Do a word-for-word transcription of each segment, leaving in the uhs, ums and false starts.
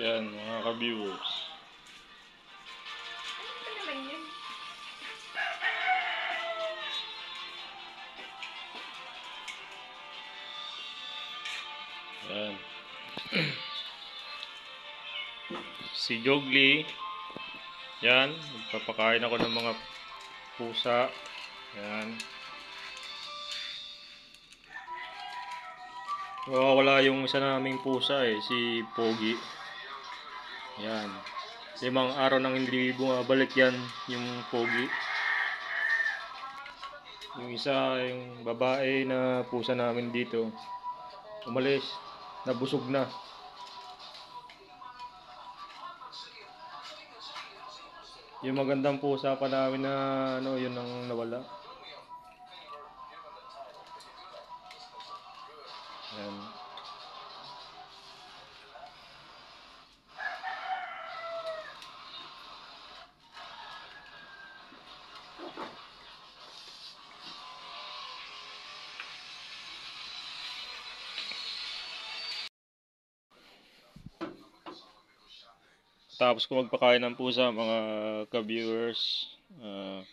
Yan, mga ka-viewers. Ano naman yun? Yan. Si Jogli. Yan, magpapakain ako ng mga pusa. Yan. Wala yung isa naming pusa eh, si Pogi. Yan. Limang araw nang hindi bumabalik yan, yung Pogi. Yung isa, yung babae na pusa namin dito, umalis, nabusog na. Yung magandang pusa pa namin na ano, yun ang nawala. Yan. Tapos kung magpakain ng pusa, mga ka-viewers, uh,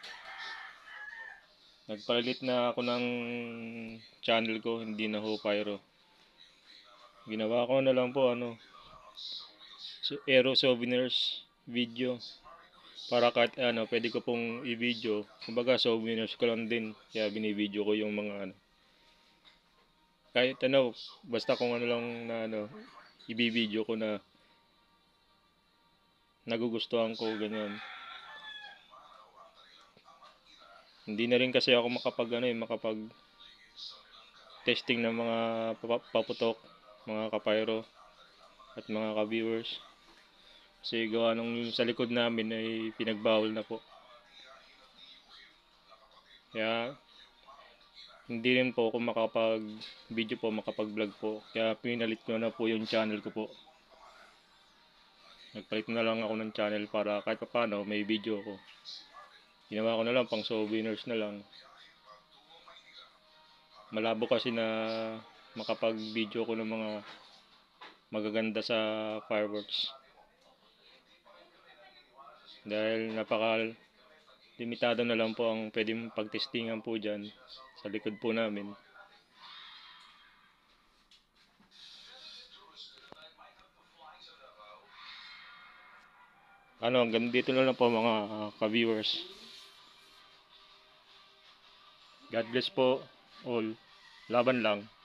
nagpalit na ako ng channel ko, hindi na ho Pyro. Ginawa ko na lang po ano, Aero Souvenirs video. Para kahit ano, pwede ko pong i-video. Kumbaga souvenirs ko lang din. Kaya bini-video ko yung mga ano. Kahit ano, basta kung ano lang na ano, i-video ko na nagugustuhan ko, ganyan. Hindi na rin kasi ako makapag ano eh, makapag testing ng mga paputok, mga ka-pyro at mga ka-viewers. Kasi gawa nung sa likod namin ay pinagbawal na po. Kaya hindi rin po ako makapag-video po, makapag-vlog po. Kaya pinalit ko na po yung channel ko po. Nagpalit na lang ako ng channel para kahit paano may video ko. Ginawa ko na lang pang souvenirs na lang. Malabo kasi na makapag-video ko ng mga magaganda sa fireworks. Dahil napaka limitado na lang po ang pwedeng pagtestingan po dyan sa likod po namin. Ano, hanggang dito na lang po mga ka-viewers. God bless po all. Laban lang.